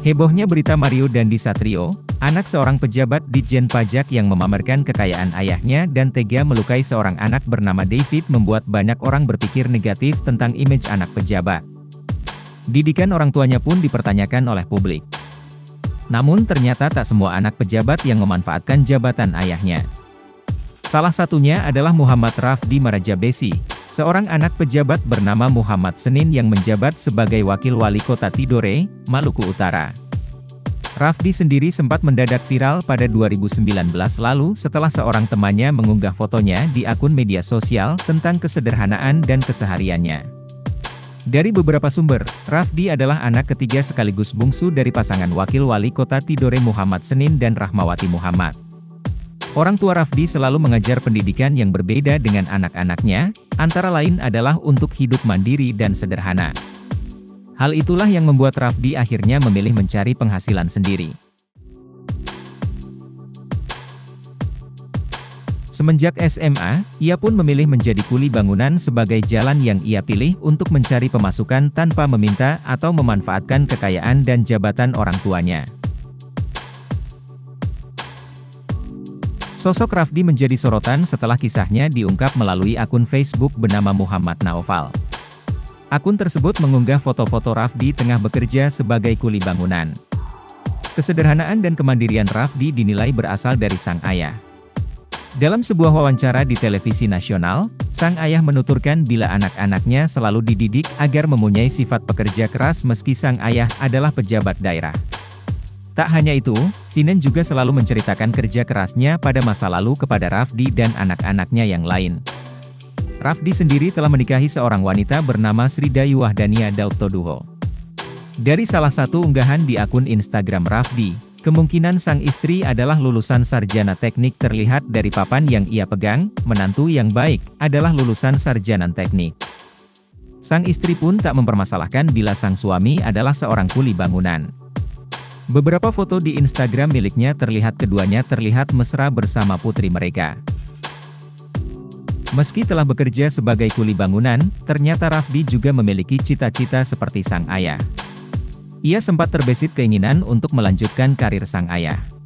Hebohnya berita Mario Dandi Satrio, anak seorang pejabat Ditjen Pajak yang memamerkan kekayaan ayahnya dan tega melukai seorang anak bernama David membuat banyak orang berpikir negatif tentang image anak pejabat. Didikan orang tuanya pun dipertanyakan oleh publik. Namun ternyata tak semua anak pejabat yang memanfaatkan jabatan ayahnya. Salah satunya adalah Muhammad Rafdi Marajabesi, seorang anak pejabat bernama Muhammad Senin yang menjabat sebagai Wakil Wali Kota Tidore, Maluku Utara. Rafdi sendiri sempat mendadak viral pada 2019 lalu setelah seorang temannya mengunggah fotonya di akun media sosial tentang kesederhanaan dan kesehariannya. Dari beberapa sumber, Rafdi adalah anak ketiga sekaligus bungsu dari pasangan Wakil Wali Kota Tidore Muhammad Senin dan Rahmawati Muhammad. Orang tua Rafdi selalu mengajar pendidikan yang berbeda dengan anak-anaknya, antara lain adalah untuk hidup mandiri dan sederhana. Hal itulah yang membuat Rafdi akhirnya memilih mencari penghasilan sendiri. Semenjak SMA, ia pun memilih menjadi kuli bangunan sebagai jalan yang ia pilih untuk mencari pemasukan tanpa meminta atau memanfaatkan kekayaan dan jabatan orang tuanya. Sosok Rafdi menjadi sorotan setelah kisahnya diungkap melalui akun Facebook bernama Muhammad Naufal. Akun tersebut mengunggah foto-foto Rafdi tengah bekerja sebagai kuli bangunan. Kesederhanaan dan kemandirian Rafdi dinilai berasal dari sang ayah. Dalam sebuah wawancara di televisi nasional, sang ayah menuturkan bila anak-anaknya selalu dididik agar mempunyai sifat pekerja keras meski sang ayah adalah pejabat daerah. Tak hanya itu, Senin juga selalu menceritakan kerja kerasnya pada masa lalu kepada Rafdi dan anak-anaknya yang lain. Rafdi sendiri telah menikahi seorang wanita bernama Sridayu Wahdania Daud-Toduho. Dari salah satu unggahan di akun Instagram Rafdi, kemungkinan sang istri adalah lulusan sarjana teknik terlihat dari papan yang ia pegang, menantu yang baik, adalah lulusan sarjana teknik. Sang istri pun tak mempermasalahkan bila sang suami adalah seorang kuli bangunan. Beberapa foto di Instagram miliknya terlihat keduanya terlihat mesra bersama putri mereka. Meski telah bekerja sebagai kuli bangunan, ternyata Rafdi juga memiliki cita-cita seperti sang ayah. Ia sempat terbesit keinginan untuk melanjutkan karir sang ayah.